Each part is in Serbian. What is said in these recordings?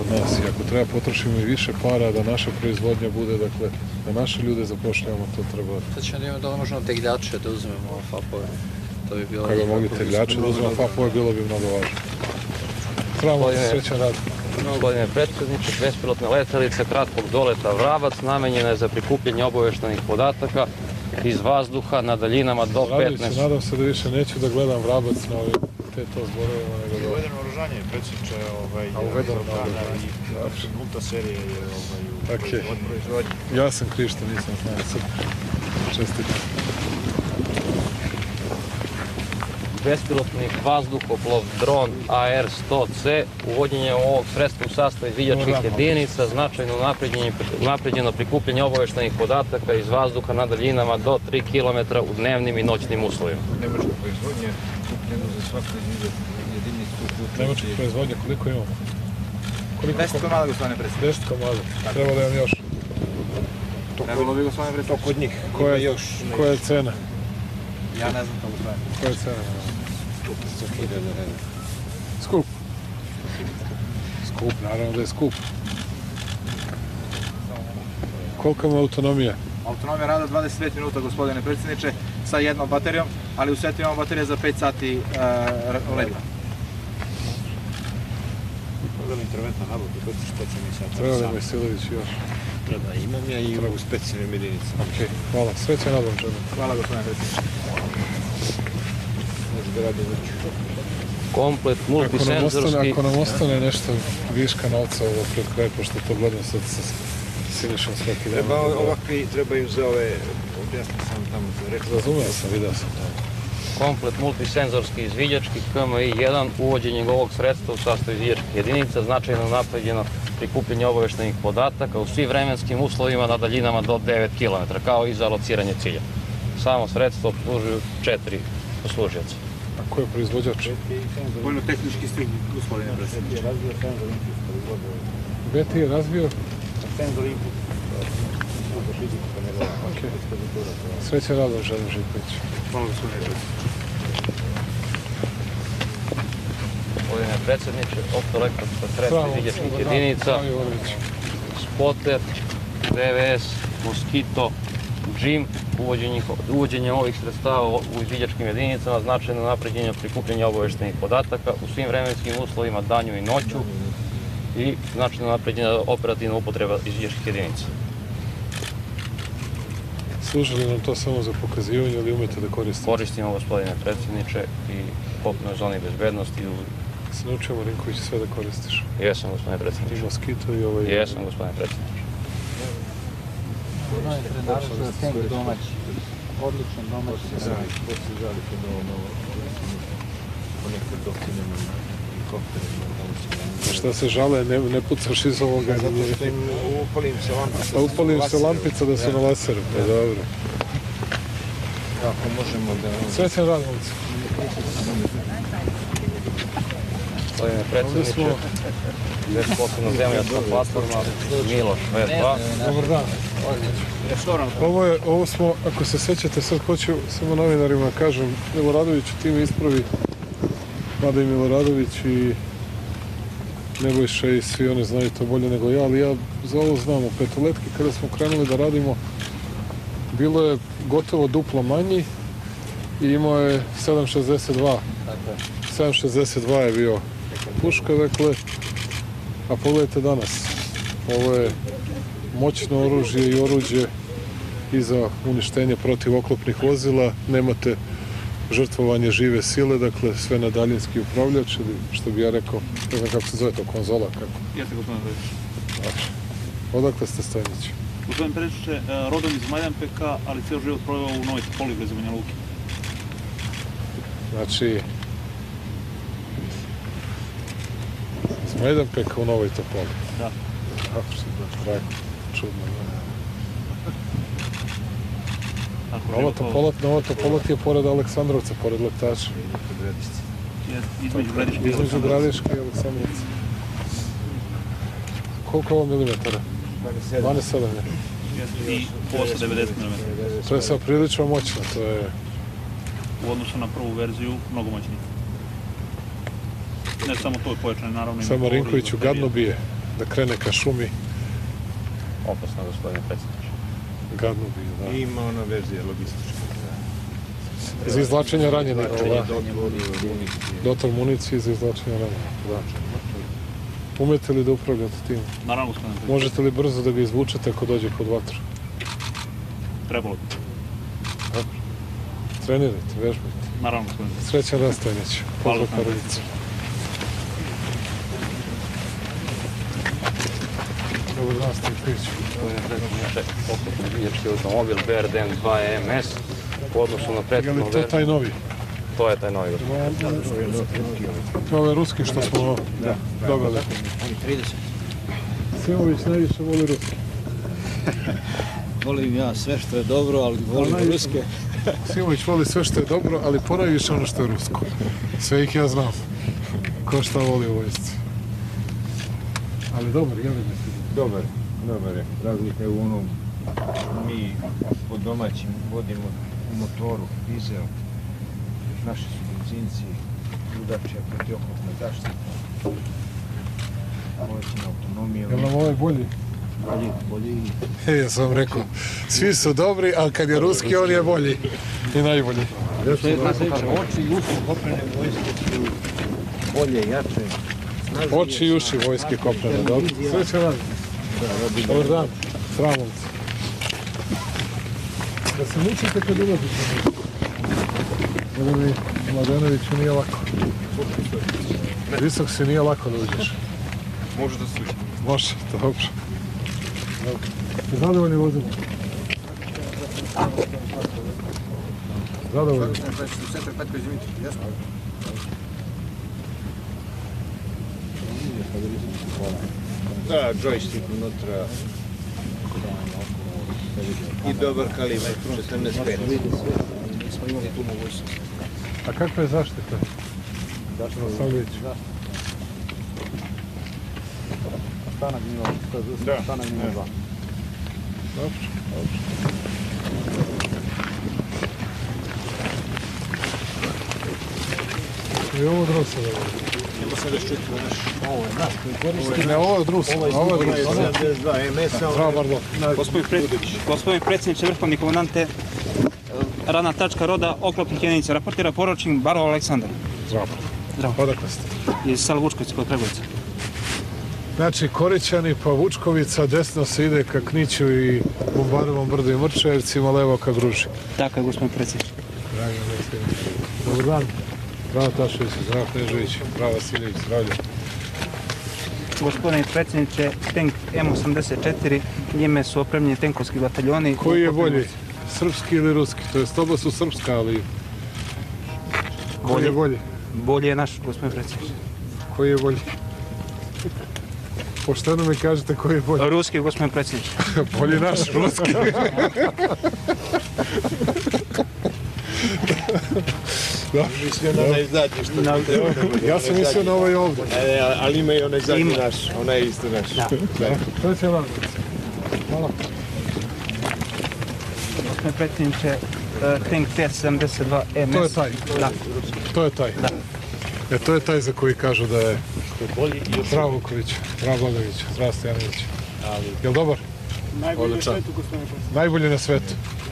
kod nas i ako treba potrošimo i više para da naša proizvodnja bude, dakle, da naše ljude zapošljavamo, to treba. Sad ćemo da imamo da možemo tegljače da uzmemo FAP-ove. To bi bilo... Kada mogli tegljače da uzmemo FAP-ove, bilo bi mnogo važno. Trebamo srećan rad. Gospodine predsjedniče, bespilotne letelice kratkog doleta Vrabac namenjena je za prikupljanje obavještajnih podataka iz vazduha na daljinama do 15... Radoviću, nadam se da više neću da gledam Vrabac na ovim to zborovima, nego da... Uvedeno oružanje, predsjedniče, uvedeno i nulta serija je od proizvodnje. Ja sam Krišto, nisam znao sad. Čestitam. Bespilotni vazduhoplov dron AR-100C, uvođenje ovog sredstva u sastav izviđačkih jedinica, značajno unapređeno prikupljanje obavještajnih podataka iz vazduha na daljinama do 3 km u dnevnim i noćnim uslovima. Nemačka proizvodnja, kupljeno za svaku jedinicu. Nemačka proizvodnja, koliko imamo? 10 komada, gospodine predsjedniče. 10 komada, treba da imam još. Trebalo bi, gospodine predsjedniče. To kod njih. Koja je cena? Ja ne znam to, gospodine. Koja je cena? Skup. Skup, naravno da je skup. Kolika ima autonomija? Autonomija rada 25 minuta, gospodine predsjedniče, sa jednom baterijom, ali u setu imamo baterije za 5 sati leta. Treba li interventna nabavka, to što će mi sad? Treba li Mojsilović još? Treba, imam ja i u specijalnim jedinicama. Ok, hvala. Srećan nadam žena. Hvala, gospodine predsjedniče. Može da radi već. Komplet multisenzorski... Ako nam ostane nešto viška novca ovo pred kraj, pošto to gledam sad sa Sinišom svaki dan. Ovakvi trebaju za ove, objasnio sam tamo za reći. Razumio sam, vidio sam to. Komplet multisenzorski izviđački KMI-1, uvođenjem ovog sredstva u sastav izviđačkih jedinica, značajno unapređeno prikupljanje obavještajnih podataka u svim vremenskim uslovima na daljinama do 9 km, kao i za lociranje cilja. Samo sredstvo obslužuju 4 poslužioca. A ko je proizvođač? Vojno-tehnički stil, gospodine predsjedniče. BT je razvio? Senzor input. Srećan radom želim Živković. Hvala, gospodine predsjedniče. Gospodine predsjedniče, optoelektronska sredstva izviđačkih jedinica, Spotter, DVS, Mosquito, Jim, uvođenje ovih sredstava u izviđačkim jedinicama, značajno napređenje prikupljanja obavještajnih podataka u svim vremenskim uslovima, danju i noću i značajno napređenje operativna upotreba izviđačkih jedinica. Služi li nam to samo za pokazivanje ili umete da koristite? Koristimo, gospodine predsjedniče, i u kopnoj zoni bezbednosti. Se naučio Marinković sve da koristiš? Jesam, gospodine predsjedniče. I Mosquito i ovaj... Jesam, gospodine predsjedniče. Tank domaći. Odličan domaći. Poslije žali kod ovo, ponekad dokinemo na helikopterima. Šta se žale, ne pucaš iz ovoga? Zato što im upalim se lampica. Pa upalim se lampica da su na laseru, pa dobro. Kako možemo da... Srećan rad, momci. Gospodine predsjedniče, posebno zemljačka platforma, Miloš V2. Dobar dan. Ovo smo, ako se sećate, sad hoću samo novinarima kažem, Miloradoviću ti mi ispravi, mada i Miloradović i Nebojša i svi oni znaju to bolje nego ja, ali ja za ovo znam. U Petoletki kada smo krenuli da radimo, bilo je gotovo duplo manji i imao je 7.62. 7.62 je bio puška, dakle, a pogledajte danas. Ovo je moćno oružje i oruđe i za uništenje protivoklopnih vozila. Nemate žrtvovanje žive sile, dakle, sve na daljinski upravljač ili, što bi ja rekao, ne znam kako se zove to, konzola, kako? Jeste, gospodine Predsjedniče. Znači, odakle ste Stojnići? Gospodine Predsjedniče, rodom iz Majdanpeka, ali cijel život proveo u Novoj Topoli, blizu Banja Luke. Znači, iz Majdanpeka u Novoj Topoli? Da. Kako se da rekao, čudno. Nova Topola ti je pored Aleksandrovca, pored Lektača. Između Gradiška i Aleksandrovca. Koliko je ovo milimetara? 12,7 je. I posle 90 mm. To je sad prilično moćno, to je... U odnosu na prvu verziju, mnogo moćnije. Ne samo to je pojačano, naravno. Sad Marinkoviću gadno bije. da krene ka šumi. Opasno, gospodine predsjedniče. Gadno bi, da. Ima ona verzija logistička. Za izvlačenje ranjenika, da. Municije. Dotor municije za izvlačenje ranjenika, da. Umete li da upravljate tim? Naravno, gospodine predsjedniče. Možete li brzo da ga izvučete ako dođe kod vatra? Trebalo bi. Trenirajte, vežbajte. Naravno, gospodine predsjedniče. Srećan Rastojnić. Hvala. Pozdrav Karoljica. Dobar dan, Stojković. Gospodine predsjedniče, oklopni biljački automobil BRDM 2 EMS u odnosu na Je li prethodnu to verziju. taj novi? To je taj novi gospodin. To je ovaj ruski što smo dobili. 30. Simović najviše voli ruski. Volim ja sve što je dobro, ali volim ruske. Simović voli sve što je dobro, ali ponajviše ono što je rusko. Sve ih ja znam. Ko šta voli u vojsci. Ali dobar, jel mi se? Dobar je. Razlika je u onom, mi po domaćim vodimo u motoru, dizel, naši su benzinci, drugačija protioklopna zaštita, povećana autonomija, Jel nam ovaj bolji? bolji. Ja sam vam rekao, svi su dobri, ali kad je ruski, on je bolji. I najbolji. Oči i uši kopnene vojske su bolje, jače. Oči i uši vojske kopnene, dobro. Srećan dan. Dobar dan. Sramom se. Da se mučite kad ulazite. Ovo mi Mladenoviću nije lako. Visok si nije lako da uđeš. Može da služi. Može, dobro. Zadovoljni vozimo? Zadovoljni. Da, joystick unutra i dobar kalibar, 14.5. Nismo imali tu mogućnost. A kakva je zaštita? Savljević. Stanak Milo, stanak Milo 2. Dobro. I ovo od Rusa da vodi. Ovo je naš koji koristi. Ne, ovo je od Rusa. Ovo je od Rusa. 72 MS-a. Bravo, pardon. Gospodin predsjedniče, vrhovni komandante, radna tačka roda oklopnih jedinica. Raportira poručnik Barov Aleksandar Zdravo. Zdravo. Odakle ste? iz sela Vučkovica kod Pregovica. Znači, Korićani pa Vučkovica, desno se ide ka Kniću i Bombarovom brdu i Mrčajevcima, levo ka Gruži. Tako je, gospodin predsjedniče. Dragi Aleksandar. Dobar dan. Zdravo Tašević, zdravo Knežević, zdravo Vasiljević, zdravlje. Gospodine predsjedniče, tank M84, njime su opremljeni tenkovski bataljoni. Koji je bolji? Srpski ili ruski? To jest oba su srpska, ali... Koji je bolji? Bolje je naš, gospodin predsjedniče. Koji je bolji? Pošteno mi kažete koji je bolji. Ruski, gospodin predsjedniče. Bolji naš, ruski. Mislio na onaj zadnji što Ja sam mislio na ovaj ovdje. ali ima i onaj zadnji Ima. naš, onaj je isto naš. To će vam. Hvala. Gospodine predsjedniče, tank T-72 MS. To je taj. Da. To je taj. Da. To je taj za koji kažu da je Zdravo Vuković, Zdravo Blagović, Zdravo Stojanović. Jel dobar? Najbolji na svetu, gospodine predsjedniče. Najbolji na svetu.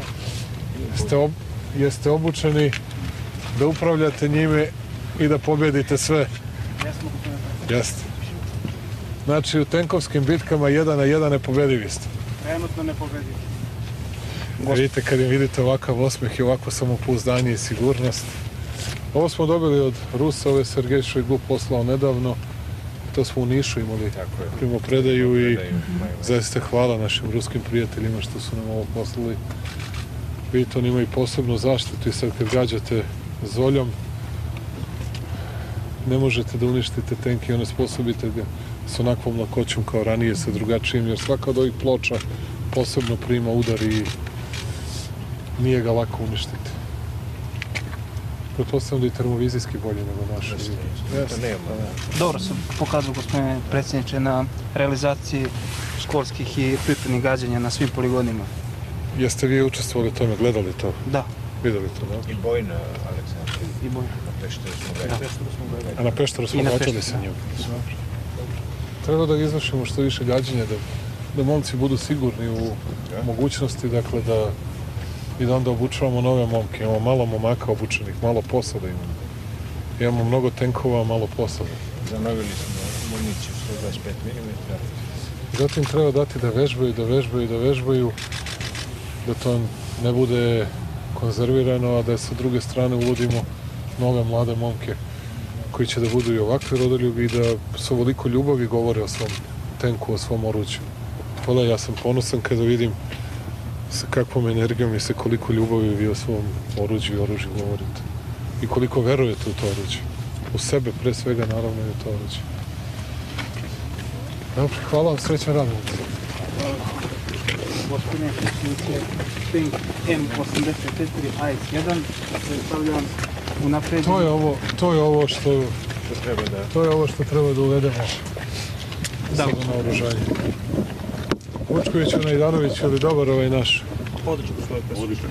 Jeste obučeni da upravljate njime i da pobjedite sve? Jesmo, gospodine predsjedniče. Jeste. Znači, u tenkovskim bitkama 1 na 1 nepobjedivi ste. Trenutno ne pobedi. Vidite, kad im vidite ovakav osmeh i ovako samopouzdanje i sigurnost. Ovo smo dobili od Rusa, ovo je Sergej Šojgu poslao nedavno. To smo u Nišu imali primopredaju i zaista hvala našim ruskim prijateljima što su nam ovo poslali. Vidite, oni imaju posebnu zaštitu i sad kad gađate zoljom ne možete da uništite tenk i onesposobite ga s onakvom lakoćom kao ranije sa drugačijim, jer svaka od ovih ploča posebno prima udar i nije ga lako uništiti. Pretpostavljam da je termovizijski bolje nego naše. Dobro se pokazao, gospodine predsjedniče, na realizaciji školskih i pripremnih gađanja na svim poligonima. Jeste vi učestvovali u tome, gledali to, Da, videli to, da? I bojna, Aleksandar. i bolje. Na Pešteru smo ga A na Pešteru smo I na vatili Pešteru, sa njim. treba da izvršimo što više gađenja, da momci budu sigurni u mogućnosti, dakle, i da onda obučavamo nove momke. Imamo malo momaka obučenih, malo posada imamo. Imamo mnogo tenkova, malo posada. Zanovili smo municiju 125 mm. Zatim treba dati da vežbaju, da to ne bude konzervirano, a da sa druge strane uvodimo nove mlade momke koji će da budu i ovakvi rodoljubi i da s ovoliko ljubavi govore o svom tenku, o svom oruđu. Hvala, ja sam ponosan kada vidim sa kakvom energijom i sa koliko ljubavi vi o svom oruđu i oružju govorite. I koliko verujete u to oruđe. U sebe, pre svega, naravno, i u to oruđe. Dobro, hvala vam, srećan rad. Gospodine predsjedniče, tank M84 AS1 predstavljam unapred. To je ovo što treba da uvedemo sada na oružanje. Vučkoviću, Najdanoviću, ali dobar ovaj naš? Odlično, gospodine predsjedniče.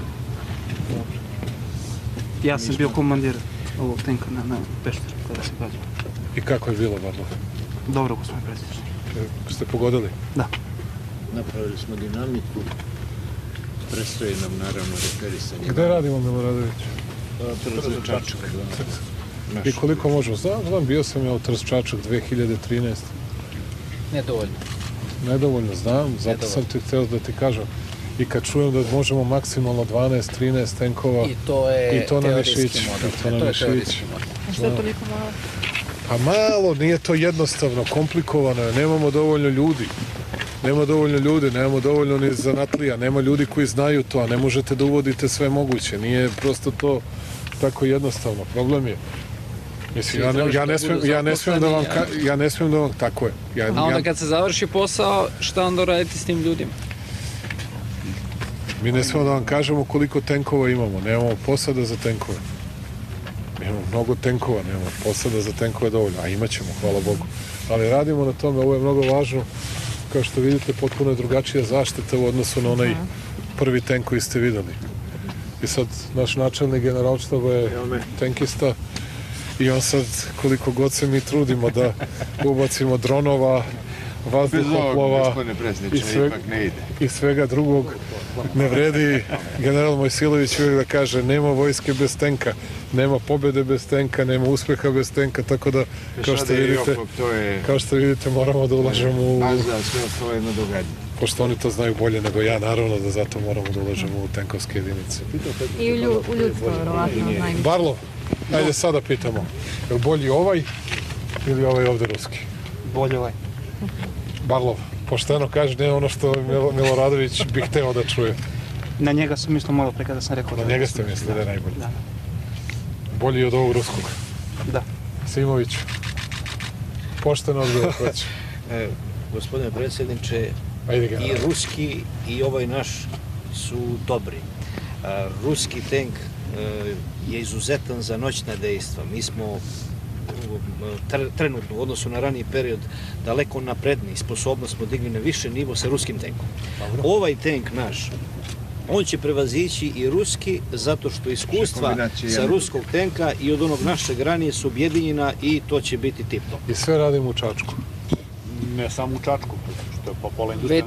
Ja sam bio komandir ovog tanka na Pešteru kada se gađao. I kako je bilo, Barlo? Dobro, gospodine predsjedniče. Ste pogodili? Da. Napravili smo dinamiku, predstoji nam naravno referisanje. Gde radimo, Miloradović? Trzačak. I koliko možemo? Znam, bio sam ja u Trzačak 2013. Nedovoljno. Nedovoljno znam, zato sam ti htio da ti kažem. I kad čujem da možemo maksimalno 12-13 tenkova, I to je teorijski model. Što je toliko malo? Pa malo, nije to jednostavno, komplikovano je, nemamo dovoljno ljudi. Nema dovoljno ljudi, nemamo dovoljno ni zanatlija, nema ljudi koji znaju to, a ne možete da uvodite sve moguće. Nije prosto to tako jednostavno. Problem je. Mislim, ja ne smijem da vam, tako je. A onda kad se završi posao, šta onda raditi s tim ljudima? Mi ne smijemo da vam kažemo koliko tenkova imamo, nemamo posada za tenkove. Mi imamo mnogo tenkova, nemamo posada za tenkove dovoljno, a imat ćemo, hvala Bogu. Ali radimo na tome, ovo je mnogo važno. Kao što vidite, potpuno je drugačija zaštita u odnosu na onaj prvi tenk koji ste videli. I sad, naš načelnik generalštaba je tenkista i on sad, koliko god se mi trudimo da ubacimo dronova, vazduhoplova i svega drugog, ne vredi. General Mojsilović uvijek da kaže, nema vojske bez tenka, nema pobjede bez tenka, nema uspeha bez tenka, tako da, kao što vidite, moramo da ulažemo u... Pošto oni to znaju bolje nego ja, naravno da zato moramo da ulažemo u tenkovske jedinice. I u ljudstvo, verovatno, najviše. Barlo, ajde sada pitamo, je li bolji ovaj ili ovaj ovde ruski? Bolje ovaj. Barlov, pošteno kaže, ne ono što Miloradović bi hteo da čuje. Na njega sam mislio malo pre kada sam rekao. Na njega ste mislili da je najbolji? Da. Bolji od ovog ruskog? Da. Simović, pošteno odgovor hoće. Gospodine predsjedniče, i ruski i ovaj naš su dobri. Ruski tank je izuzetan za noćna dejstva. Mi smo trenutno u odnosu na raniji period daleko napredniji, sposobnost smo digli na više nivo sa ruskim tankom. Ovaj tank naš, on će prevazići i ruski zato što iskustva sa ruskog tanka i od onog našeg ranije su objedinjena i to će biti tipno. I sve radimo u Čačku? Ne samo u Čačku, što je po pola industrija.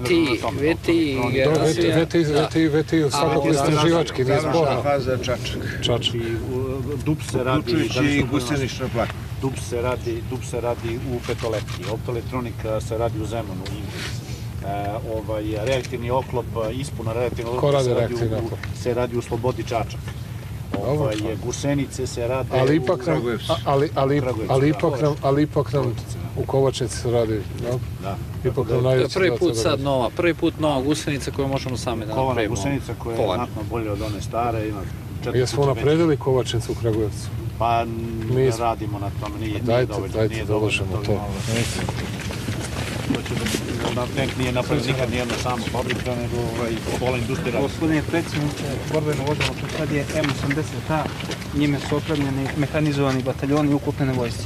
VTI svakako istraživački, nije sporno. Faza Čačak. DUP se radi... Uključujući i gusenično platno. DUP se radi u Petoletki, optoelektronika se radi u Zemunu, reaktivni oklop, ispuna reaktivni oklop se radi u Slobodi Čačak. Gusenice se rade u Kragujevcu. Ali ipak nam u Kovačnici se radi, da? Ipak nam najveći prvi put nova gusenica koju možemo sami da napravimo. Kovana gusenica koja je znatno bolje od one stare. Jesmo napredili Kovačnicu u Kragujevcu? Pa radimo na tom, nije dovoljno. Dajte da ulažemo to. Tank nije napravio nikad nijedna sama fabrika, nego pola industrija. Gospodine predsjedniče, borbeno vozilo što sad je M80A, njime su opremljeni mehanizovani bataljoni i ukupljene vojsci.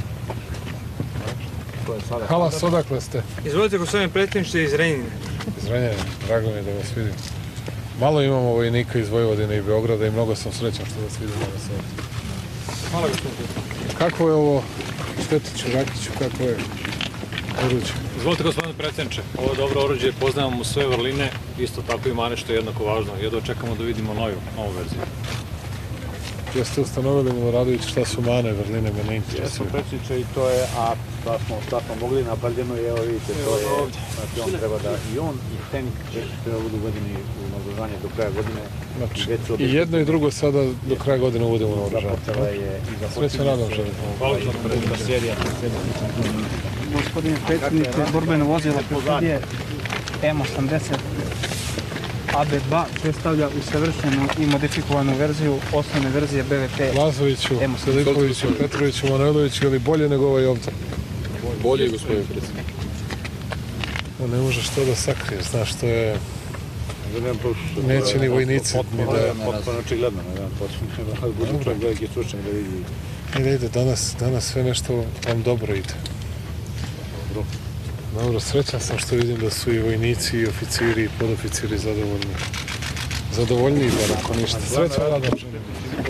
Halas, odakle ste? Izvolite, gospodine predsjedniče, iz Renjine. Iz Renjine, drago mi je da vas vidim. Malo imamo vojnika iz Vojvodine i Beograda i mnogo sam srećan što vas vidim danas ovdje. Hvala, gospodine predsjedniče. Kako je ovo, Štetiću, Rakiću, kako je? oruđe. Izvolite, gospodine predsjedniče, ovo je dobro oruđe, poznajemo sve vrline, isto tako i mane, što je jednako važno. Jedva čekamo da vidimo novu verziju. Jeste ustanovili, Miloradović, šta su mane, vrline, me ne interesuju. Jesmo, predsjedniče, i to je, a šta smo mogli napravljeno i evo vidite, to je, znači on treba da, i on i tank treba budu uvedeni u naoružanje do kraja godine. Znači, i jedno i drugo sada do kraja godine uvodimo na naoružanje. Srećan radom želim. Hvala za serija. Gospodine predsjedniče, borbeno vozilo Prokudije M80 AB2 predstavlja usavršenu i modifikovanu verziju osnovne verzije BVP. Lazoviću, Filipoviću, Petroviću, Manojloviću, ili bolje nego ovaj ovdje? Bolje, gospodine predsjednik. Ne možeš to da sakriješ, znaš, to je... Neće ni vojnici ni da... Potpuno očigledno, budu čovjek veliki stručnjak da vidi. Ide, danas sve nešto vam dobro ide. Dobro, srećan sam što vidim da su i vojnici, i oficiri, i podoficiri zadovoljni. Zadovoljniji, bar ako ništa. Srećan radom želim.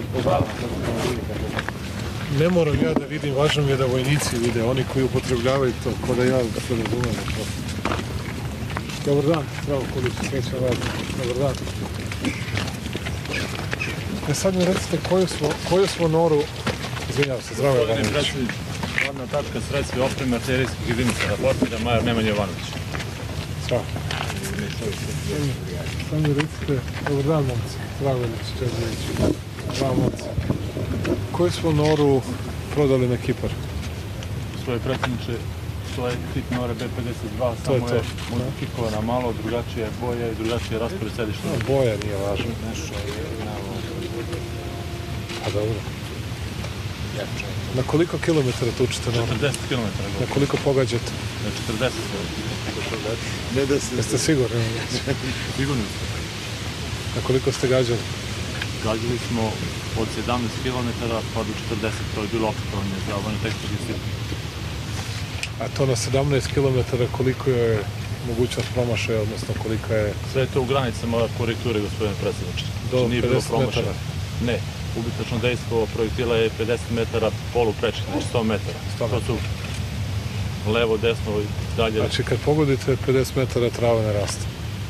Ne moram ja da vidim, važno mi je da vojnici vide, oni koji upotrebljavaju to, ko da ja se razumem. Dobar dan, bravo, koliko srećan radom. Dobar dan. Sad mi recite koju smo noru, izvinjavam se, zdravo je Ivanović. Glavna tačka sredstva opreme artiljerijskih jedinica, raportira major Nemanja Jovanović. Zdravo. Sad mi recite, dobar dan, momci, Zdravilić, Čedović, zdravo, momci. Koju smo noru prodali na Kipar? Svoje predsjedniče, to je tip Nore B52, samo je modifikovana malo, drugačije boje i drugačije raspored sedišta. Boja nije važno. A dobro. Na koliko kilometara tučite noru? 40 km. Na koliko pogađate? Na 40 km. Jeste sigurni? Sigurni. Na koliko ste gađali? Gađali smo od 17 km pa do 40, to je bilo opštovanje za vojno-tehnički sistem. A to na 17 km koliko je mogućnost promašaja, odnosno kolika je... Sve je to u granicama korekture, gospodine predsjedniče. Do 50 metara? Ne. Ubitačno dejstvo projektila je 50 metara poluprečnih, znači 100 metara. To su levo, desno i dalje. Znači kad pogodite 50 metara trava ne raste?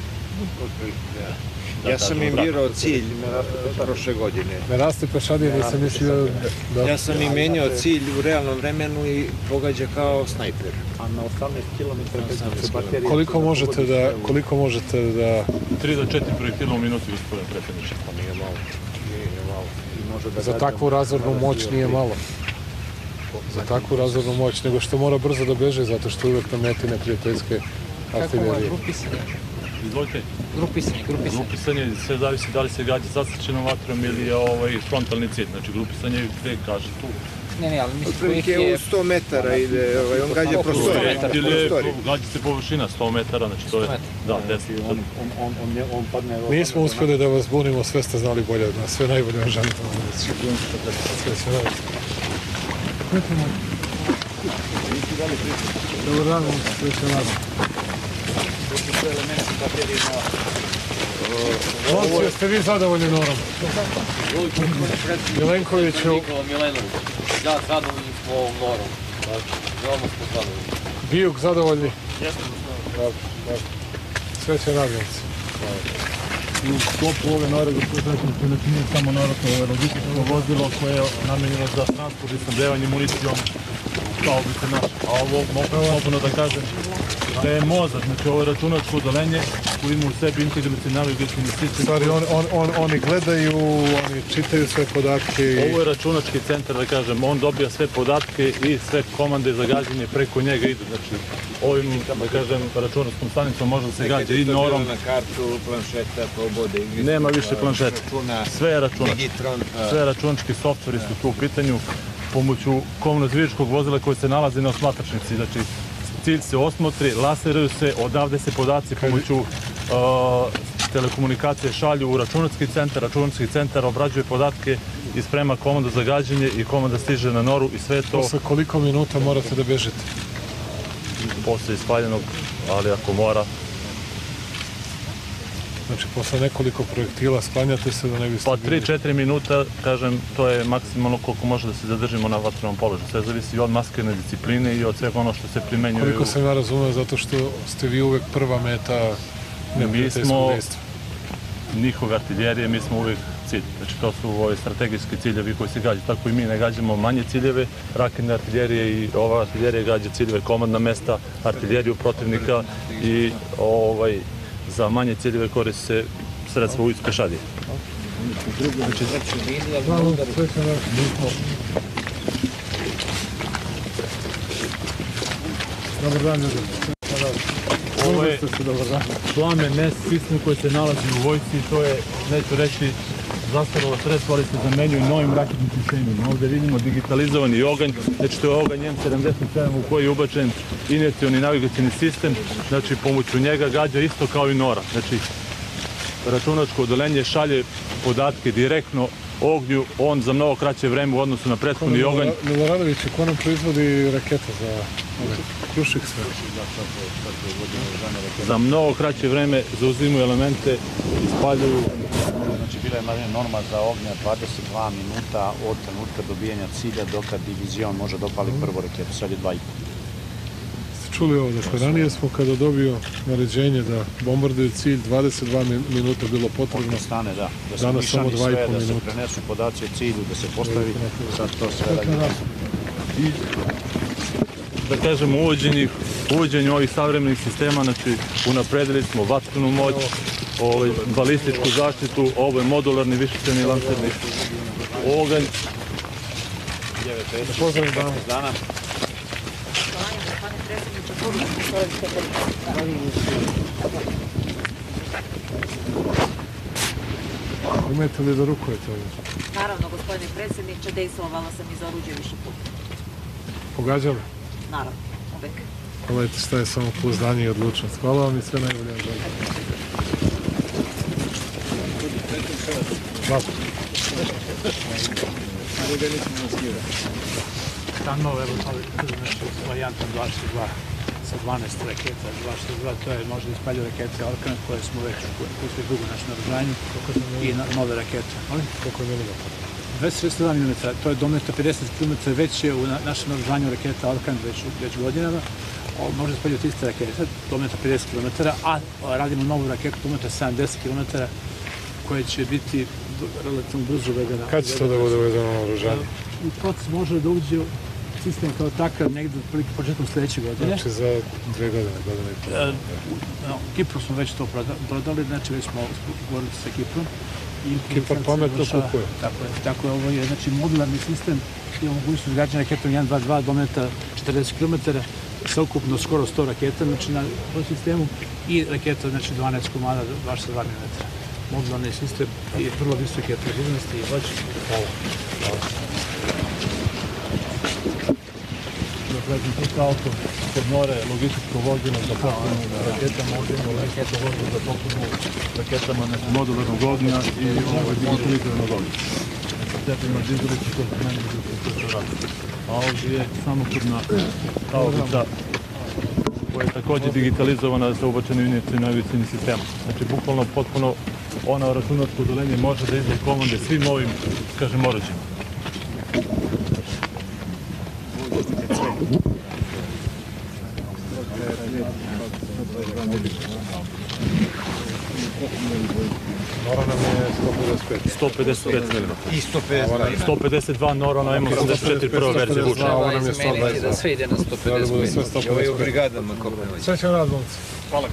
Ja sam im birao cilj prošle godine. Ne raste pešadije, nisam mislio da... Ja sam im menjao cilj u realnom vremenu i pogađa kao snajper. A na 18 km se baterije... Koliko možete da... 3 do 4 projektila u minuti, gospodine predsjedniče. Pa nije malo. Za takvu razornu moć nije malo. Za takvu razornu moć, nego što mora brzo da beže, zato što uvek na meti neprijateljske artiljerije. Kako je grupisanje? Izvolite. Grupisanje. Sve zavisi da li se gađa zasrčenom vatrom ili je frontalni cilj. Znači grupisanje gde kaže tu. Ne, ali mislim otprilike je... 100 metara ide, on gađa prostorije. Gađa se površina 100 metara, znači to je... Da, 10. Nismo uspjeli da vas bunimo, sve ste znali bolje od nas, sve najbolje vam želim. Dobar dan, sve se nadam. Momci, jeste vi zadovoljni norom? Milenkoviću... Nikola Milenović. Ja, zadovoljni smo ovom norom. Veoma smo zadovoljni. Bijuk zadovoljni? Jesmo. Sve će radnici. I u sklopu ove nore, gospodine, nije samo nora, to je logističko vozilo koje je namenjeno za transport i snabdevanje municijom, kao bi se naš. A ovo mogu slobodno da kažem da je mozak, znači ovo je računačko odelenje koji ima u sebi integracijni navigacijni sistem. Stvari, oni gledaju, oni čitaju sve podatke. Ovo je računački centar, da kažem, on dobija sve podatke i sve komande za gađanje preko njega idu. Znači, ovim, da kažem, računačkom stanicom može da se gađa i norom. Na kartu, planšeta, probode. Nema više planšeta. Sve je računački. Sve računački softveri su tu u pitanju pomoću komunozvijačkog vozila koje se nalazi na osmatračnici. Znači, cilj se osmotri, laseraju se, odavde se podaci pomoću telekomunikacije šalju u računarski centar obrađuje podatke i sprema komanda za gađanje i komanda stiže na noru i sve to... Posle koliko minuta morate da bežete? Posle ispaljenog, ali ako mora... Znači, posle nekoliko projektila sklanjate se da ne biste... Pa 3-4 minuta, kažem, to je maksimalno koliko može da se zadržimo na vatrenom položaju. Sve zavisi i od maskerne discipline i od svega ono što se primenjuje. Koliko sam ja razumeo, zato što ste vi uvek prva meta neprijateljskog dejstva. Njihove artiljerije, mi smo uvijek cilj. Znači, to su strategijski ciljevi koji se gađaju. Tako i mi ne gađamo manje ciljeve, raketne artiljerije i ova artiljerija gađa ciljeve, komandna mesta, artiljeriju protivnika i za manje ciljeve koriste se sredstva uvijek pešadije. Dobar dan, Ovo je plamen NES sistem koji se nalazi u vojsci i to je, neću reći, zastaralo sredstvo, ali se zamenjuju novim raketnim sistemima. Ovdje vidimo digitalizovani oganj, znači to je oganj M77 u koji je ubačen injekcioni navigacijni sistem, znači pomoću njega gađa isto kao i Nora. Znači računačko odolenje šalje podatke direktno ognju, on za mnogo kraće vreme u odnosu na prethodni oganj. Miloradović, ko nam proizvodi rakete za Krušik sve? Za mnogo kraće vreme zauzimaju elemente i spaljuju. Znači, bila je norma za ognja 22 minuta od trenutka dobijanja cilja dok divizion može dopali prvu raketu, sad je 2,5. Ste čuli ovo, dakle, ranije smo kada dobio naređenje da bombarduje cilj 22 minuta bilo potrebno. Od strane, da. Danas samo 2,5 minuta. Da se prenesu podaci o cilju, da se postavi, sad to sve radi. I da kažemo, uvođenju ovih savremenih sistema, znači unapredili smo vatrenu moć, balističku zaštitu, ovo je modularni višecjevni lancerni oganj. Pozdravim dana. Umete li da rukujete ovo? Naravno, gospodine predsjedniče, dejstvovala sam iz oruđe više puta. Pogađali? Naravno, uvek. Pogledajte šta je samo pouzdanje i odlučnost. Hvala vam i sve najbolje. Tanov, evo, varijanta 22 sa 12 raketa, 262, to je možda ispalju rakete Orkan koje smo već, koje su dugo naše naoružanju i nove rakete. Koliko je milimetra? 262 mm, to je dometa 50 km, već je u našem naoružanju raketa Orkan već godinama, može ispalju 300 raketa, dometa 50 km, a radimo novu raketu dometa 70 km, koja će biti relativno brzo uvedena. Kad će to da bude uvedeno naoružanje? U proces može da uđe sistem kao takav negdje početkom sljedeće godine. Znači za 2 godine, Kipru smo već to prodali, znači već smo govorili sa Kiprom. Kipar pametno kupuje. Tako je, ovo je znači modularni sistem i mogućnost građana raketom 1-2-2 dometa 40 km, sveukupno skoro 100 raketa znači na tom sistemu i raketa znači 12 komada 22 mm. Modularni sistem je vrlo visoke preciznosti i moći. Dakle, auto kod Nore, logističko vozilo za popunu raketama, logističko vozilo za popunu raketama modularnog ognja i digitaliziranog ognja. Stepima dizalići koji se meni a ovdje je samokurna haovica koja je također digitalizovana sa ubačenim injekcijnim navigacijnim sistemom. Znači, bukvalno potpuno ona računarsko odolenje može da izdaje komande svim ovim, kažem, oruđima. Nora nam je 155 mm. I 152 Nora na M84 prva verzija vuče. Ovo nam je 122. Da sve ide na 155. ovo je u brigadama Koprenović. Sve će rad, momci. Hvala.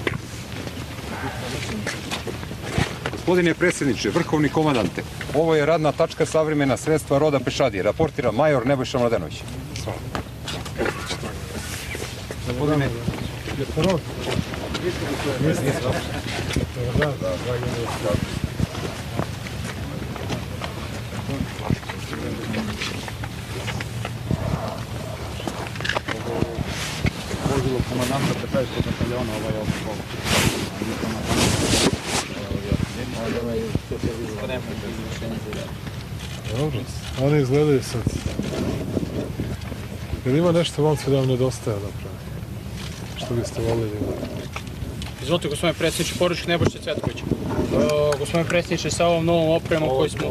Gospodine predsjedniče, vrhovni komandante, ovo je radna tačka savremena sredstva roda pešadije. Raportira major Nebojša Mladenović. Gospodine, je prvo? Vozilo komandanta 15. bataljona, ovaj ovdje. Dobro, oni izgledaju sad. Jel ima nešto momci da vam nedostaje napravi? Što biste voljeli? Izvolite, gospodine predsjedniče, poručnik Nebojša Cvetković. Gospodine predsjedniče, sa ovom novom opremom koju smo...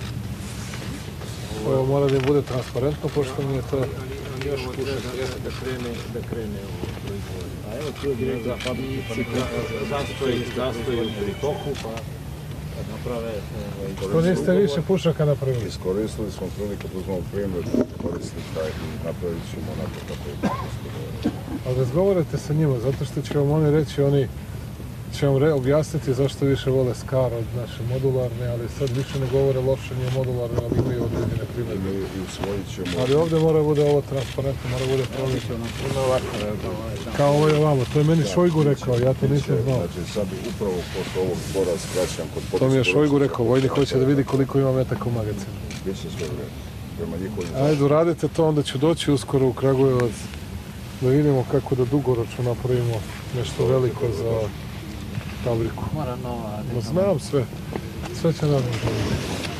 Ovo mora da bude transparentno, pošto mi je to... Još da krene u proizvodnju. A evo tu je direktor fabrike, zastoji u pritoku, pa kad naprave... Što niste više pušaka napravili? Iskoristili smo priliku, uzmemo primjer, koristili taj i napravit ćemo onako kako je to. Ali razgovarajte sa njima, zato što će vam oni reći, oni će vam objasniti zašto više vole Skar od naše modularne, ali sad više ne govore loše, nije modularne, ali imaju određene primjedbe. I usvojit ćemo... Ali ovdje mora bude ovo transparentno, mora bude provjereno. Kao ovo je ovamo, to je meni Šojgu rekao, ja to nisam znao. Znači sad upravo posle ovog spora skraćam kod potiska... To mi je Šojgu rekao, vojnik hoće da vidi koliko ima metaka u magazinu. Biće sve vreme, prema njihovim... Ajde, uradite to, onda ću doći uskoro u Kragujevac, da vidimo kako da dugoročno napravimo nešto veliko za fabriku. Mora nova... Znam sve. Sve će nam želiti.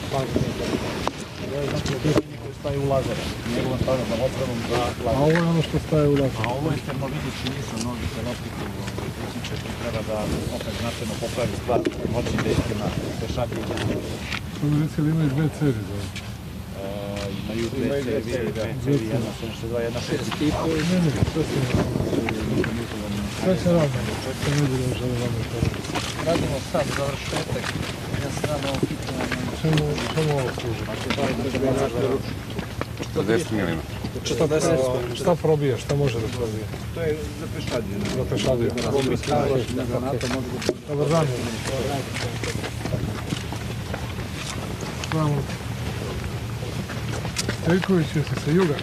Znači, pitanje koje staje u lazere. Njegovom stavljom opremom za lazere. A ovo je ono što staje u lazere. A ovo je termovidići nisu novi za optiku. Predsjedniče, koji treba da opet značajno popravi stvar moćnim dejstvima pešadljenja. Što mi recili imaju dve ceri za ovo? Imaju dve ceri, jedna 72, jedna 6. Ne, sve će radimo. Sve ne budemo žele vam je to. Radimo sad završetak. Ja sam rano ovo pitanje. Čemu ovo služi? 40 mm. Šta probije? Šta može da probije? To je za pešadiju. Za pešadiju. Dobar dan. Hvala. Stojković, jesi sa juga?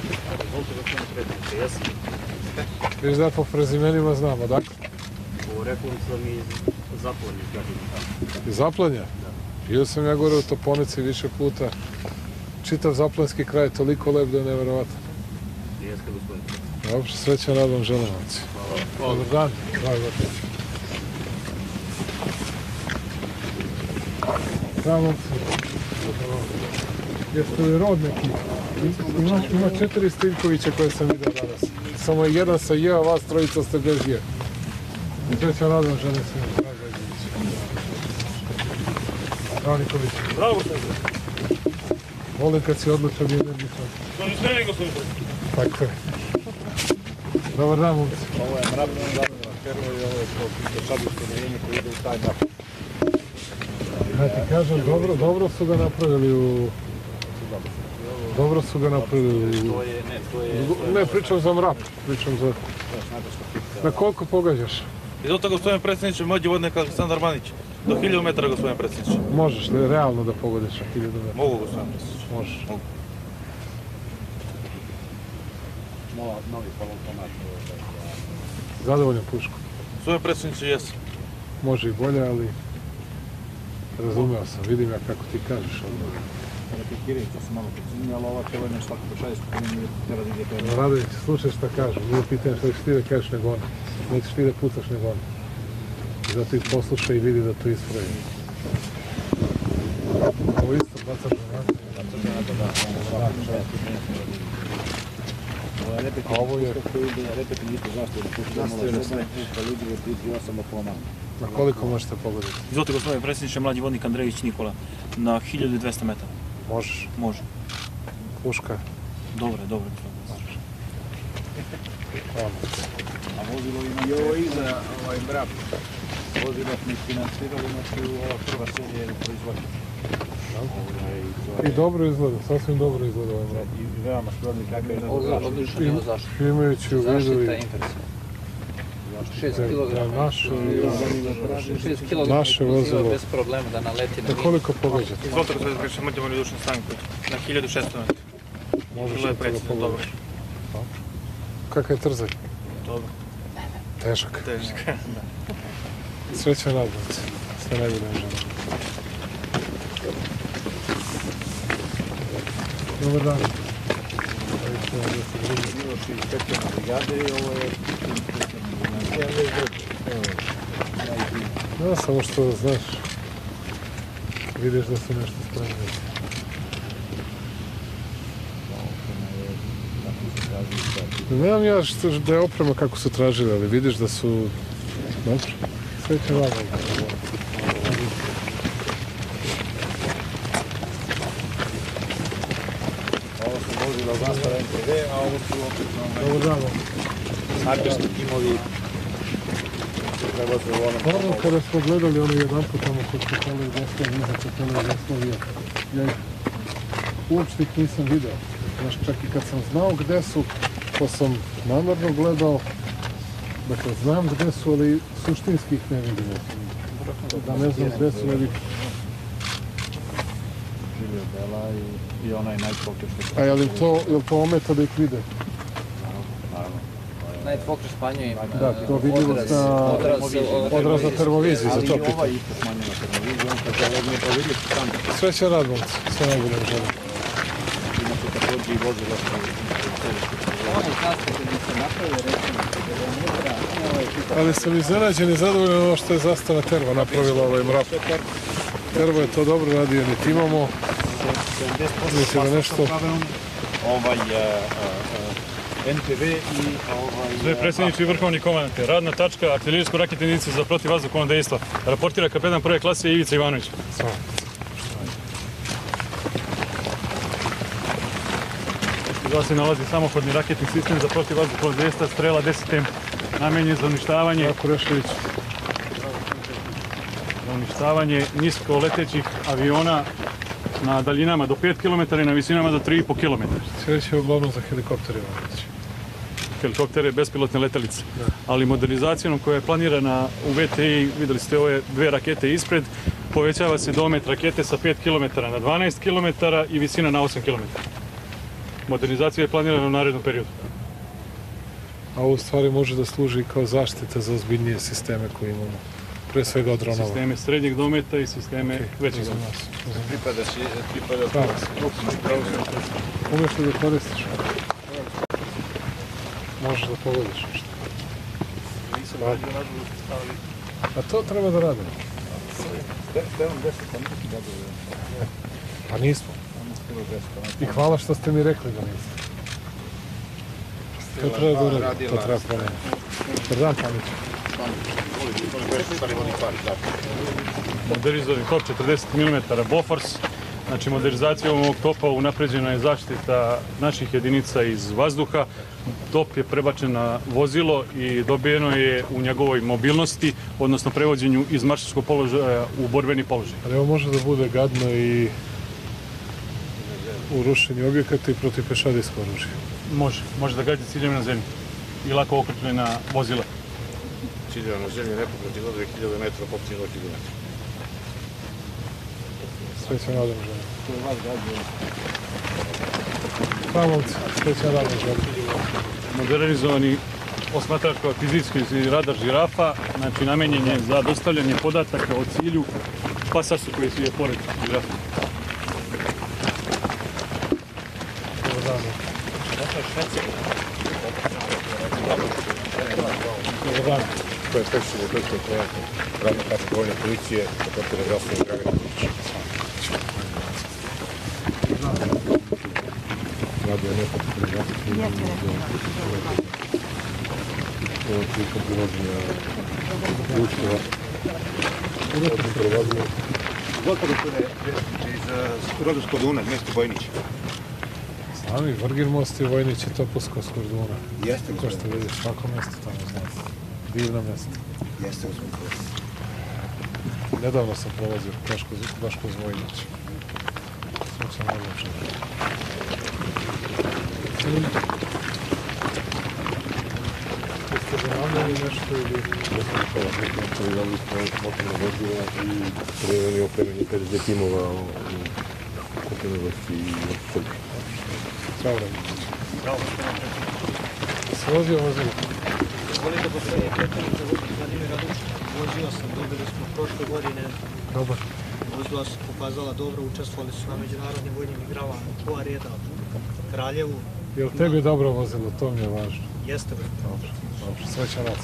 Viš da po prezimenima znamo, dakle? Rekli sam iz Zaplanja. Iz Zaplanja? Bio sam ja gore u Toponici više puta. Čitav zaplanski kraj je toliko lep da je nevjerovatan. Jeske, gospodine. Dobro, srećan rad vam želim, momci. Dobar dan. Da, momci. Jeste li rod neki? Ima 4 Stojkovića koje sam vidio danas. Samo je jedan sa J, a vas trojica ste bez J. Srećan rad vam želim svima. Bravo Nikolić. Bravo, gospodine. Volim kad si odlučan i energičan. Dođi spremni, gospodine. Tako je. Dobar dan, momci. Ovo je mravno zanimljiva heroj i ovo je pešadijsko najenje koje ide u taj napad. Ja ti kažem, dobro su ga napravili u... Dobro su ga napravili u... Ne, pričam za mrap. Pričam za... Na koliko pogađaš? Izvolite, gospodine predsjedniče, mlađi vodnik Aleksandar Manić. Do 1000 metara, gospodine predsjedniče. Možeš li realno da pogodiš na 1000 metara? Mogu, gospodine predsjedniče. Možeš. Mogu. Novi polautomat. Zadovoljan puškom? Gospodine predsjedniče, jesam. Može i bolje, ali... Razumeo sam, vidim ja kako ti kažeš. Repetirajući se malo precinio, ali ova telo je nešto tako pešadijsko treba da ide kada... Radović, slušaj šta kažem, nije pitanje što ćeš ti da kažeš nego ono. Nećeš ti da pucaš nego ono. Zato ih poslušaj i vidi da to ispravi. Ovo isto bacaš na nas. Ovo je... Na koliko možete pogoditi? Izvolite, gospodine predsjedniče, mlađi vodnik Andrejević Nikola, na 1200 metara. Možeš? Može. Puška? Dobro. Hvala. A vozilo ima i ovo iza mrap. Vozilo smo isfinancirali, znači ova prva serija je u proizvodnju. I dobro izgleda, sasvim dobro izgleda ovaj mrap. I veoma skladni kakav je Odlično je zaštita. Imajući u vidu Zaštita je impresivna. 6 kg naše vozilo. Bez problema da naleti na Da koliko pogađate? Izvolite, gospodine predsjedniče, mlađi vodnik Dušan Stanković. Na 1600 metara. Možeš Bilo je li to da predsjedno, dobro. pogledaš? Kakav je trzaj? Dobro. Težak. Težak, da. Srećan radnici. Sve najbolje želim. Dobar dan. Miloš iz Petljana brigade i ovo je... Ja, samo što, znaš, vidiš da su nešto spremni. Nemam ja da je oprema kako su tražili, ali vidiš da su... Dobro. Srećan Radman. Ovo su vozila zastava NTV, a ovo su opet Dobar dan. snajperski timovi. Stvarno, kada smo gledali ono jedan put tamo kod Kapele Jugoslavije, iza Kapele Jugoslavije, ja ih uopšte ih nisam video. Znaš, čak i kad sam znao gde su, pa sam namjerno gledao, dakle, znam gde su, ali suštinski ih ne vidim. Da ne znam gde su, ali... Živio Bela i onaj najpokret. A je li to ometa da ih vide? Naravno. Night Focus smanjuje im Da, to vidljivost na odraz na termoviziji, za to pitam. Ali i ovaj isto smanjuje na termoviziji, on kad legne pa vidi su tam. Srećan Radman, sve najbolje želim. Ima su također i vozila Ali sam iznenađen i zadovoljan ono što je zastava Terva napravila ovaj mrap. Tervo je to dobro radio, niti imamo. Niti da nešto... NTV i Sve predsjedniče i vrhovni komandante. Radna tačka, artiljerijsko-raketne jedinice za protivvazdušno dejstvo. Raportira kapetan prve klase Ivica Ivanović. Iza se nalazi samohodni raketni sistem za protivvazdušno dejstvo, strela 10M, namenjen za uništavanje. Za uništavanje nisko letećih aviona na daljinama do 5 km i na visinama do 3,5 km. Sreće je uglavnom za helikopterima. Helikoptere, bespilotne letelice. Ali modernizacijom koja je planirana u VTI, vidjeli ste ove dve rakete ispred, povećava se domet rakete sa 5 km na 12 km i visina na 8 km. Modernizacija je planirana u narednom periodu. A ovo stvari može da služi kao zaštita za ozbiljnije sisteme koje imamo. Pre svega od dronova. Sisteme srednjeg dometa i sisteme većeg dometa. Pripada Umeš li da koristiš? Možeš da pogodiš nešto. A to treba da radimo. Pa nismo. I hvala što ste mi rekli da niste. To treba da uradimo. To treba promeniti. Dobar dan, Panić. Modernizovani top 40 mm Bofors. Znači, modernizacijom ovog topa unapređena je zaštita naših jedinica iz vazduha. Top je prebačen na vozilo i dobijeno je u njegovoj mobilnosti, odnosno prevođenju iz marširskog položaja u borbeni položaj. Ali ovo može da bude gadno i u rušenju objekata i protiv pešadijskog oružja. Može da gađa ciljeve na zemlji i lako okrupljena vozila. ciljeva na zemlji nepokretni do 2000 metara, poputni do kilometra. Srećan radom želim. To je vas gađe. Hvala, srećan radom želim. Modernizovani osmatračko-akvizicijski radar žirafa, znači namenjen je za dostavljanje podataka o cilju pasasu koji je pored žirafa. Dobar dan. Dobar dan. To je specijalno ukršteno projektno radna tačka vojne policije, kapitana Grasova Dragana Kučića. Radio nepokretno ovo je prilikom privođenja društva. Gospodin iz Rodovskog Duna, mjesto Vojnić. Sami, Vrgin most i Vojnić je Topolsko s Korduna. Jeste, ko što vidiš, svako mjesto tamo znate. Divno mjesto. Jeste, gospodin. Nedavno sam prolazio baš kroz Vojnić. Svog sam najljepše vrlo. Jeste zanavljali nešto ili... Pregledali smo motorna vozila i preveni opremeni 50 timova u Kupinovasti i Srbi. Zdravo Radnić. Zdravo. Se vozio vozilo? Kolega gospodine Petanića, Vladimir Raduć, vozio sam, dobili smo prošle godine. Dobar. Vozila su pokazala dobro, učestvovali su na međunarodnim vojnim igrama Kova Reda, Kraljevu. Je li tebi dobro vozilo? To mi je važno. Jeste. Dobro, dobro. Srećan rad.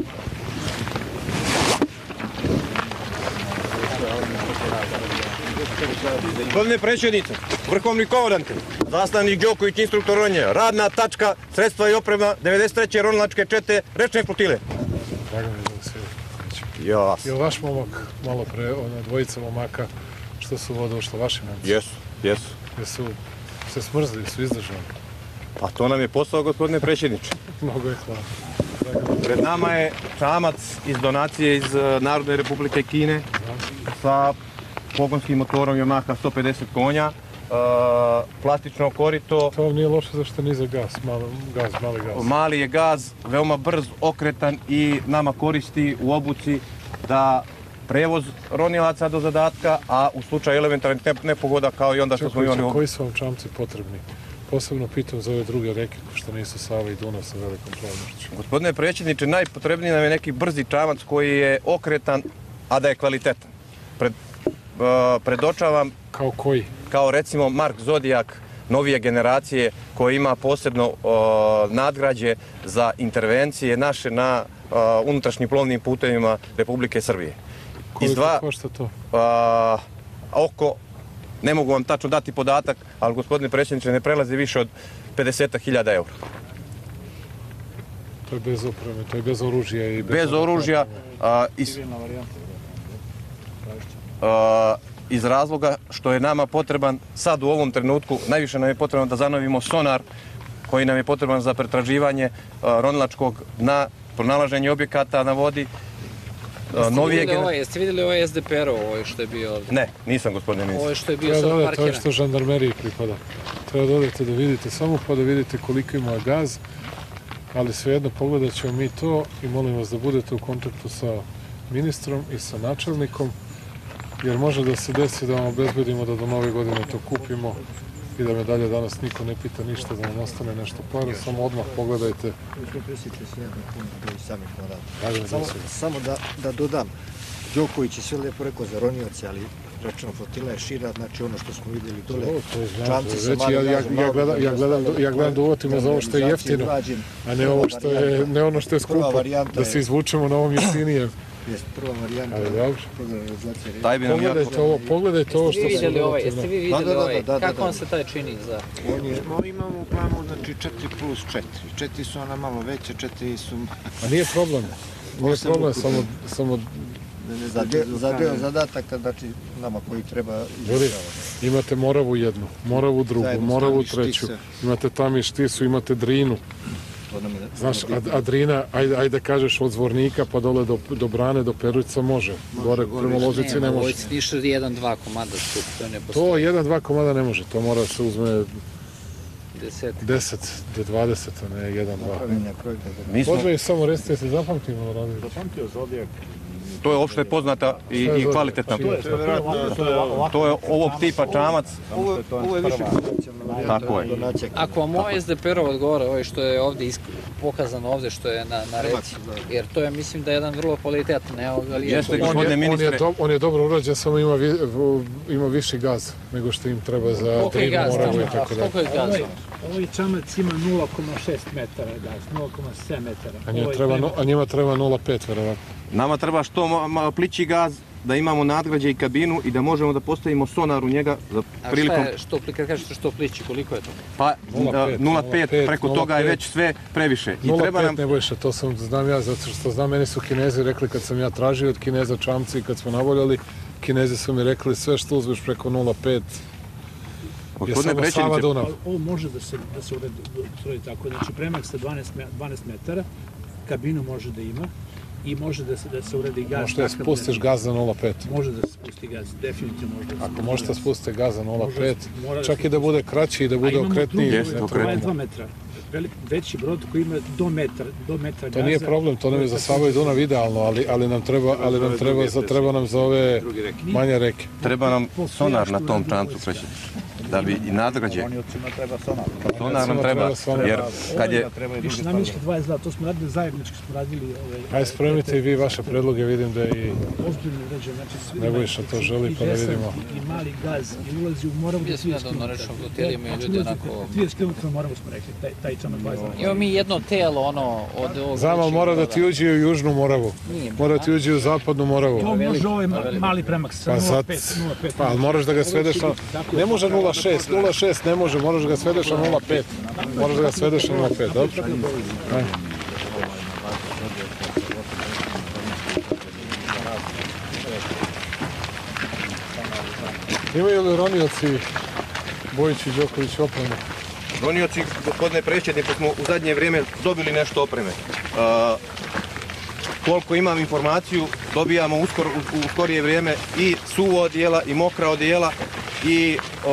Gospodine predsjedniče, vrhovni komandante, zastavnik Đoković, instruktor ronjenja, radna tačka, sredstva i oprema 93. ronilačke čete, rečne flotile. Drago mi je da se Marković. Ja. Je li vaš momak malo pre, ona dvojica momaka što su vodu ušla, vaši momci? Jesu. Jesu se smrzli, su izdržali? Pa to nam je posao, gospodine predsjedniče. Mnogo je hvala. Pred nama je čamac iz donacije iz Narodne republike Kine sa pogonskim motorom Yamaha 150 konja, plastično korito. To vam nije loše zašto nije za gas, mali gaz. Mali je gaz, veoma brz, okretan i nama koristi u obuci da prevoz ronilaca do zadatka, a u slučaju elementarnih nepogoda kao i onda što smo imali... Koji su vam čamci potrebni? Posebno pitam za ove druge reke, što nisu Sava i Dunav sa velikom plovnošću. Gospodine predsjedniče, najpotrebniji nam je neki brzi čamac koji je okretan, a da je kvalitetan. Predočavam... Kao koji? Kao recimo Mark Zodiak, novije generacije, koji ima posebno nadgrađe za intervencije naše na unutrašnjim plovnim putevima Republike Srbije. Koliko košta to? Oko, ne mogu vam tačno dati podatak, ali gospodine predsjedniče, ne prelazi više od 50.000 eura. To je bez opreme, to je bez oružja i bez oružja. Iz razloga što je nama potreban sad u ovom trenutku, najviše nam je potrebno da zanovimo sonar koji nam je potreban za pretraživanje ronilačkog dna, pronalaženje objekata na vodi. Jeste vidjeli ovaj SDPR-ov, ovo što je bio ovdje? Ne, nisam gospodine ministar. Ovo što je bio sad parkiran. To je što žandarmeriji pripada. Treba da odete da vidite, samo pa da vidite koliko ima gaz, ali svejedno pogledat ćemo mi to i molim vas da budete u kontaktu sa ministrom i sa načelnikom, jer može da se desi da vam obezbedimo da do nove godine to kupimo i da me dalje danas niko ne pita ništa, da nam ostane nešto para, samo odmah pogledajte. Samo da dodam, Đoković je sve lepo rekao za ronioce, ali rečeno flotila je šira, znači ono što smo vidjeli dole, čamci sa malim gazom. Ja gledam da uvotimo za ovo što je jeftino, a ne ono što je skupo, da se izvučemo na ovom jeftinijem. Prva varijanta. Pogledajte ovo što se vidjeli. Jeste vi vidjeli ovaj? Kako vam se taj čini za... Imamo u planu, znači 4+4. 4 su ona malo veće, 4 su... A nije problem. Nije problem, samo... Za deo zadataka, znači nama koji treba izvršavati. Imate Moravu jednu, Moravu drugu, Moravu treću. Imate Tamiš Tisu, imate Drinu. Znaš, a Drina, ajde da kažeš od Zvornika pa dole do Brane, do Perućca može. Gore prema Lozici ne može. Ovo ništa 1-2 komada skup, to ne postoji. To 1-2 komada ne može, to mora se uzme 10 do 20, a ne 1-2. Podve samo recite, se zapamtimo raditi. Zapamtio Zodijak. To je opšte poznata i kvalitetna. To je ovog tipa čamac. Ovo je više tako je. Ako vam ovaj SDPR-ov odgovara, ovaj što je ovdje pokazano ovdje što je na reci, jer to je mislim da je jedan vrlo kvalitetan. On je dobro urađen, samo ima viši gaz nego što im treba za Drinu, Moravu i tako da. Koliko je gaz? Ovaj čamac ima 0,6 metara gaz, 0,7 metara. A njima treba 0,5 verovatno. Nama treba što plići gaz, da imamo nadgrađe i kabinu i da možemo da postavimo sonar u njega za prilikom... A kad kažete što plići, koliko je to? Pa 0,5, preko toga je već sve previše. 0,5 ne bojiša, to znam ja, zato što znam, meni su Kinezi rekli kad sam ja tražio od Kineza čamci i kad smo navoljali, Kinezi su mi rekli sve što uzmeš preko 0,5 je samo Sava Dunav. Ovo može da se uredi tako, znači premak sa 12 metara, kabinu može da ima, i može da se uredi gaz. Možete da spustiš gaz za 0,5. Može da se spusti gaz, definitivno može da se spusti. Ako možete spustiti gaz za 0,5, čak i da bude kraći i da bude okretniji. Ovo je 2 metra. Veći brod koji ima do metra gaza. To nije problem, to nam je za Sava i Dunav idealno, ali nam treba nam za ove manje reke. Treba nam sonar na tom čamcu, da bi i nadgrađe. Sonar nam treba, jer kad je... Više namjenski 22, to smo radili zajednički, smo radili... Ajde, spremite i vi vaše predloge, vidim da i... Ozbiljno uređeno, znači... Nebojša to želi, pa da vidimo. I mali gaz, i ulazi u Moravu do 30 km. 30 km Moravu smo rekli, taj čamac 22. Imamo mi jedno telo, ono, od ovog... Znam, ali mora da ti uđe u južnu Moravu. Mora da ti uđe u zapadnu Moravu. To može ovaj mali premak sa 0,5. Pa, ali moraš da ga svedeš na... Ne može 0,6 ne može, moraš da ga svedeš na 0,5. Moraš da ga svedeš na 0,5, dobro? Imaju li ronioci Bojić i Đoković opremu? Ronioci, gospodine predsjedniče, smo u zadnje vrijeme dobili nešto opreme. Koliko imam informaciju, dobijamo u skorije vrijeme i suvo odijela i mokra odijela i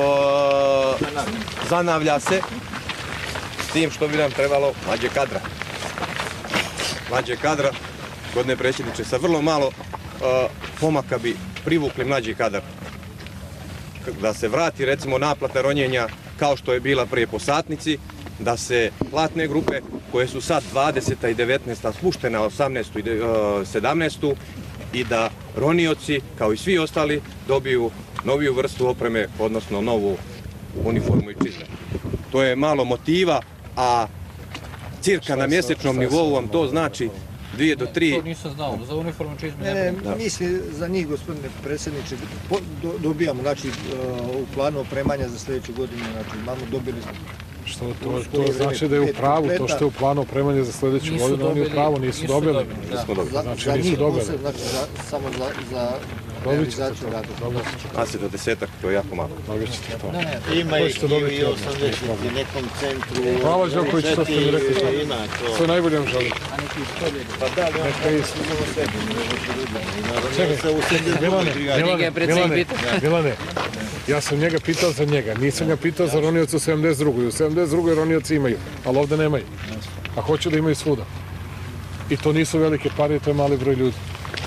zanavlja se, s tim što bi nam trebalo mlađe kadra. Mlađe kadra, gospodine predsjedniče, sa vrlo malo pomaka bi privukli mlađi kadar. Da se vrati recimo naplata ronjenja kao što je bila prije po satnici, da se platne grupe koje su sad 20. i 19. spuštene na 18. i 17. i da ronioci kao i svi ostali dobiju noviju vrstu opreme, odnosno novu uniformu i čizme. To je malo motiva, a cirka na mjesečnom nivou vam to znači 2 do 3. To nisam znao, za uniformu čizme ne. Mislim za njih, gospodine predsjedniče, dobijamo, znači, u planu opremanja za sljedeću godinu, znači, dobili smo. Što to znači da je u pravu, to što je u planu opremanja za sljedeću godinu, oni u pravu nisu dobili. Znači nisu dobili. Znači samo za realizaciju rada. A se do 10-ak, to je jako malo. Dobit ćete to. Ima i 80 u nekom centru. Hvala Đoković, što ste mi rekli to. Sve najbolje vam želim. Pa da, ali Milane, ja sam njega pitao za njega, nisam ga pitao za roniocu u 72. U 72. ronioci imaju, ali ovde nemaju. A hoću da imaju svuda. I to nisu velike pare, to je mali broj ljudi.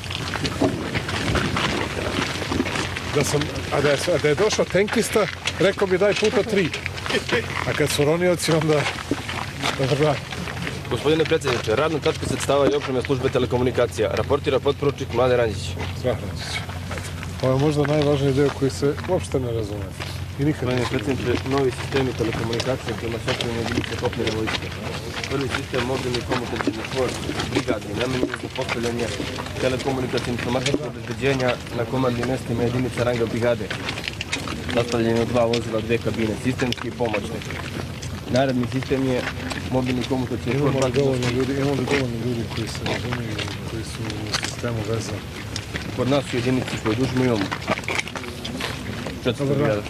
Da je došao tenkista, rekao bi daj puta 3. A kad su ronioci, onda... Gospodine predsjedniče, radna tačka sredstava i opreme službe telekomunikacija. Raportira potporučnik Mladen Ranđić. Ranđić. Ovo je možda najvažniji deo koji se uopšte ne razume. Gospodine predsjedniče, novi sistemi telekomunikacije kojima se opremljene jedinice kopnene vojske. Prvi sistem mobilni komunikacijni čvor brigadni, namenjen za postavljanje telekomunikacijnih informatičkog obezbeđenja na komandnim mjestima jedinica ranga brigade. Sastavljen je od 2 vozila, 2 kabine, sistemski i pomoćni. Naredni sistem je mobilni komunikacijni čvor. Imamo li dovoljno ljudi koji se razumiju, koji su u sistemu veza? Kod nas su jedinici koje dužimo imamo 400 brigada.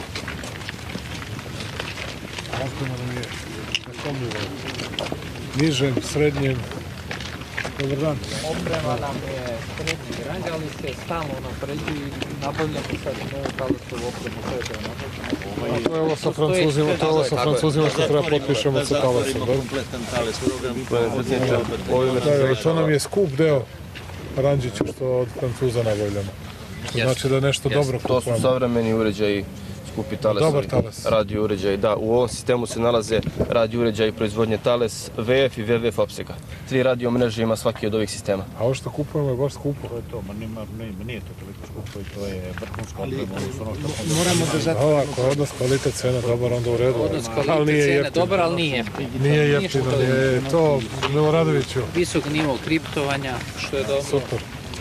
Oprema nam je na kom nivou? Nižem, srednjem. Dobar dan. Oprema nam je srednji rang, ali se stalno napređuju i nabavljamo sad novu talesovu opremu. A to je ovo sa Francuzima, što treba potpišemo sa talesom. To nam je skup deo Ranđiću što od Francuza nabavljamo. Što znači da je nešto dobro kupujemo. To su savremeni uređaji, skupi talesovi, radio uređaji. Da, u ovom sistemu se nalaze radio uređaji proizvodnje Thales, VF i VVF opsega. 3 radio mreže ima svaki od ovih sistema. A ovo što kupujemo je baš skupo. To je to, nije to toliko skupo i to je vrhunsko oprema. Moramo da zato... Ako je odnos kvalitet cena dobar, onda u redu. Odnos kvalitet cena dobar, ali nije jeftino. Nije jeftino, je to Miloradoviću. Visok nivo kriptovanja, što je dobro. Super.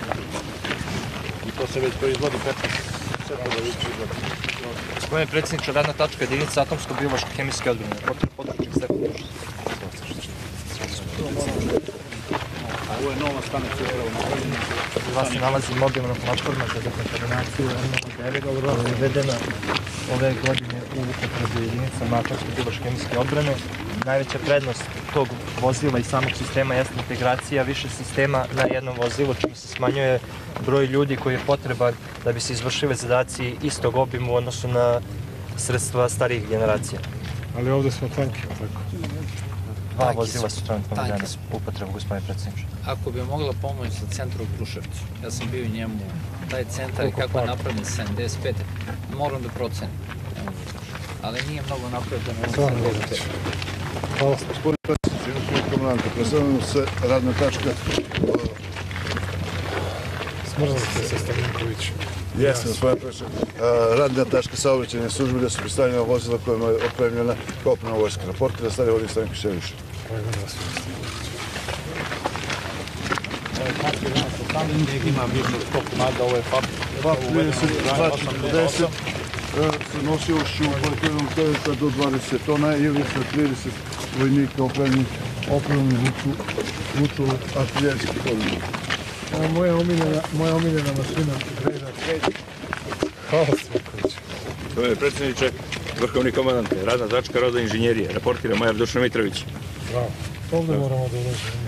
I to se već proizvodi 15 Gospodine predsjedniče, radna tačka jedinica atomsko-biološko-hemijske odbrane. Potručnik Stefan Dušić. Ovo je nova stanica upravo na Vojvodini. Vas se nalazi mobilna platforma za dekontaminaciju modeli koja je uvedena ove godine u upotrebu jedinicama atomsko-biološko-hemijske odbrane. Najveća prednost tog vozila i samog sistema jeste integracija više sistema na jednom vozilu, čime se smanjuje broj ljudi koji je potreban da bi se izvršili zadaci istog obimu u odnosu na sredstva starijih generacija. Ali ovdje smo tanki, tako? 2 vozila su trenutno danas u upotrebu, gospodine predsjedniče. Ako bi mogla pomoć za centru u Kruševcu, ja sam bio u njemu, taj centar kako je napravljen 75, moram da procenim. Ali nije mnogo napravljeno. Hvala. Gospodine predsjedniče, komandante, predstavljamo se radna tačka. Smrznite se, Stavljenković. Jesam, gospodine predsjedniče. Radna tačka saobraćajne službe gdje su predstavljena vozila kojima je opremljena kopnena vojska. Raportira stari Vladimir Stanković Šević. Ima više od 100 komada, ovo je FAP. FAP 30, se nosivošću poljoprivrednog tereta do 20 tona ili sa 30 vojnika opremljeni vuču artiljerijski područje. Moja omiljena mašina, Grejda. Hvala Stojković. Gospodine predsjedniče, vrhovni komandante, radna tačka roda inženjerije, raportira major Dušan Mitrović. Bravo. Ovdje moramo da uložimo.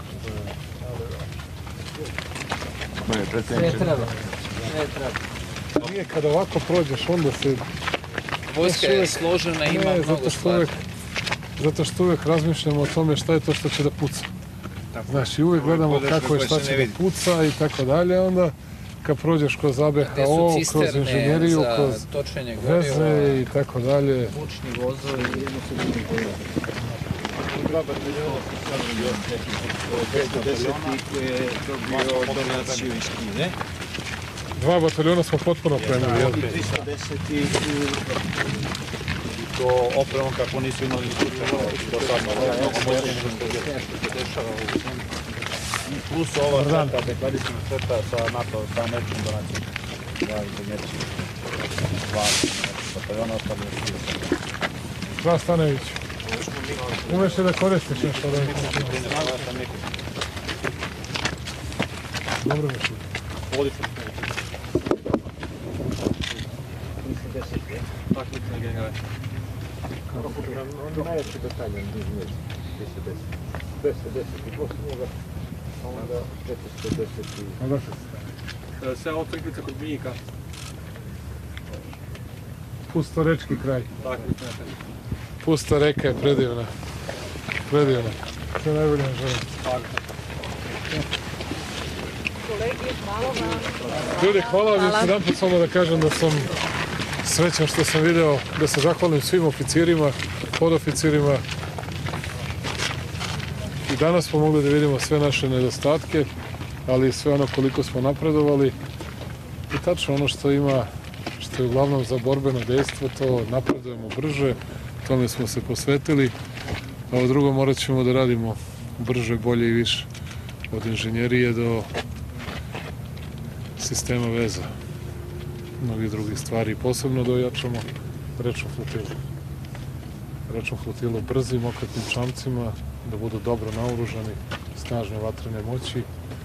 Gospodine predsjedniče. Sve treba. Nije kada ovako prođeš, onda se... Vojska je složena i ima mnogo stvari. Zato što uvijek razmišljamo o tome šta je to što će da puca. Znaš, i uvijek gledamo kako je šta će da puca i tako dalje, onda kad prođeš kroz ABHO, kroz inženjeriju, kroz veze i tako dalje. Vučni vozovi i jedno su drugi vozovi. Dva bataljona su sad koji je dobio donaciju iz Kine. 2 bataljona smo potpuno preneli. I 310 i to opremom kako nisu imali do sad mnogo moćnije nego što se dešava u zemlji. I plus ova crta, deklarisana crta sa NATO, sa američkom donacijom. Da, inženjerci. 2 bataljona ostavljaju svi. Dva Stanević. Umeš li da koristiš nešto? Dobro mi šli. Odlično. Takmična generacija. Najjači bataljon, 10 i posle njega, onda 410 i... Sve ovo crkvica kod Biljika. Pustorečki kraj. Takmična. Pusta reka je predivna. Predivna. Sve najbolje vam želim. Ljudi, hvala vam još jedan put samo da kažem da sam srećan što sam video, da se zahvalim svim oficirima, podoficirima. I danas smo mogli da vidimo sve naše nedostatke, ali i sve ono koliko smo napredovali. I tačno ono što ima, što je uglavnom za borbeno dejstvo, to napredujemo brže, tome smo se posvetili, a ovo drugo morat ćemo da radimo brže, bolje i više, od inženjerije do sistema veza, mnogi drugih stvari, posebno da ojačamo rečnu flotilu. Rečnu flotilu brzim, okretnim čamcima, da budu dobro naoružani, snažne vatrene moći.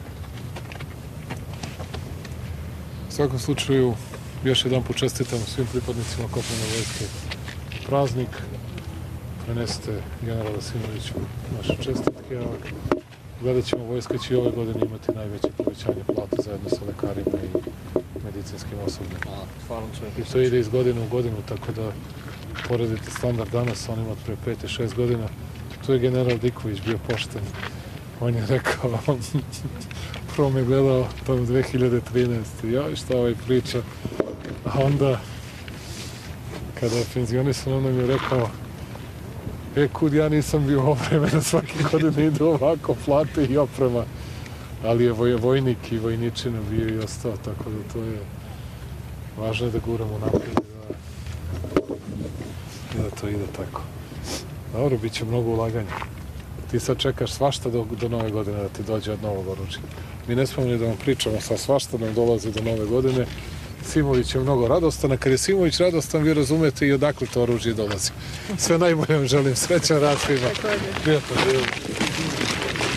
U svakom slučaju, još jedan put čestitam svim pripadnicima kopnene vojske praznik. Prenesete generala Simoviću naše čestitke, a gledat ćemo, vojska će i ove godine imati najveće povećanje plate zajedno sa lekarima i medicinskim osobljem. I to ide iz godine u godinu, tako da poredite standard danas sa onim od pre 5 i 6 godina. Tu je general Diković bio pošten. On je rekao, prvo me gledao tamo 2013. Joj, šta ovaj priča. A onda, kada je penzionisan, on nam je rekao, kud ja nisam bio ovo vreme da svake godine idu ovako plate i oprema. Ali je vojnik i vojničina bio i ostao, tako da to je važno je da guramo naprijed i da to ide tako. Dobro, bit će mnogo ulaganja. Ti sad čekaš svašta do nove godine da ti dođe od novog oružja. Mi ne smemo ni da vam pričamo, sa svašta nam dolazi do nove godine. Simović je mnogo radostan, a kad je Simović radostan, vi razumete i odakle to oružje dolazi. Sve najbolje vam želim, srećan rad svima. Prijatno živim.